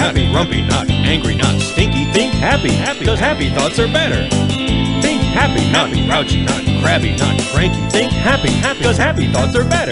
happy, grumpy, not angry, not stinky. Think happy, cause happy thoughts are better. Think happy, not grouchy, not crabby, not cranky. Think happy, cause happy thoughts are better.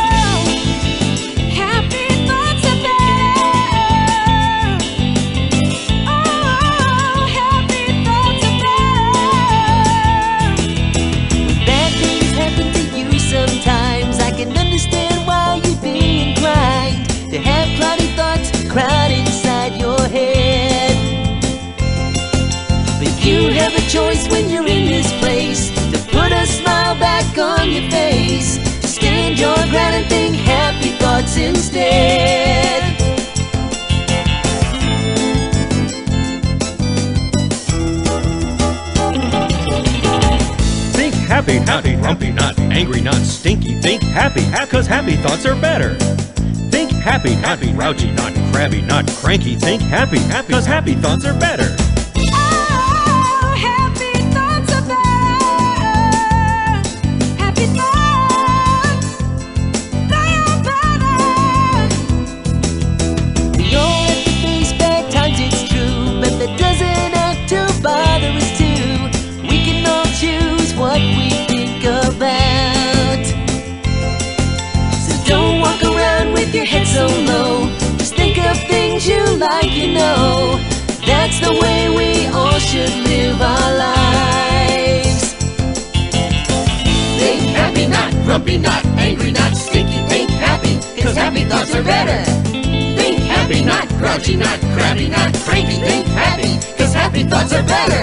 Crowd inside your head, but you have a choice when you're in this place to put a smile back on your face. Stand your ground and think happy thoughts instead. Think happy, grumpy, not angry, not stinky. Think happy, cause happy thoughts are better. Think happy, grouchy, not crabby, not cranky. Think happy, cause happy thoughts are better. Oh, happy thoughts are better. Happy thoughts, they are better. We all have to face bad times, it's true, but that doesn't have to bother us too. We can all choose what we think about. So don't walk around with your head so low. Just think of things you like, you know. That's the way we all should live our lives. Think happy, not grumpy, not angry, not stinky. Think happy, cause happy thoughts are better. Think happy, not grouchy, not crabby, not cranky. Think happy, cause happy thoughts are better.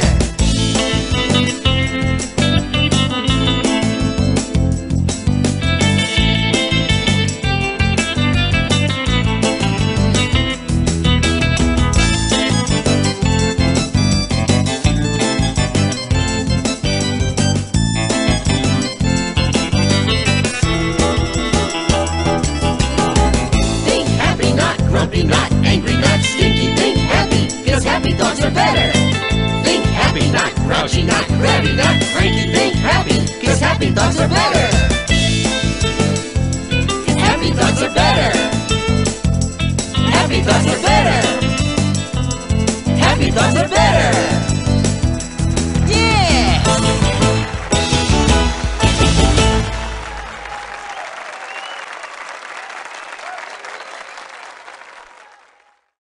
Not angry, not stinky. Think happy, cause happy thoughts are better. Think happy, not grouchy, not crabby, not cranky. Think happy, cause happy thoughts are better. Cause happy thoughts are better.